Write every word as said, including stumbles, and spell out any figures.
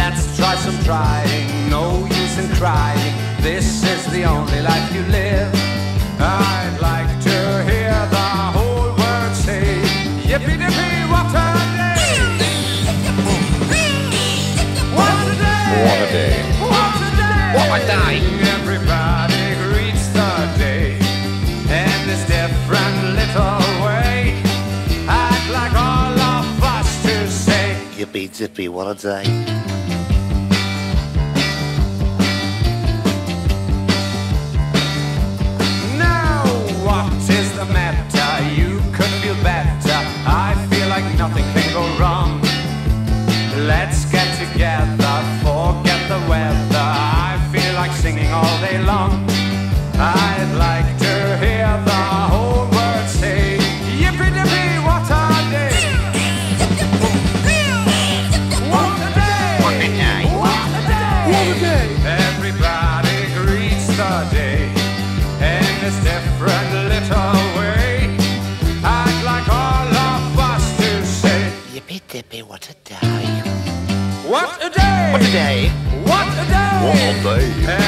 let's try some trying. No use in crying. This is the only life you live. I'd like to hear the whole world say, yippee-dippee, what a day! What a day! What a day! What a day! What a day! Everybody greets the day in this different little way. I'd like all of us to say, yippee-dippee, what a day. What is the matter? You could feel better. I feel like nothing can go wrong. Let's get together, forget the weather. I feel like singing all day long. I'd like to hear the whole world say, yippee-dippee, what a day! What a day! What a day! What a day! What a day! Everybody greets the day in this different little way. I'd like all of us to say, Yippee-dippee, what a day. what a day! What a day. What a day! What a day!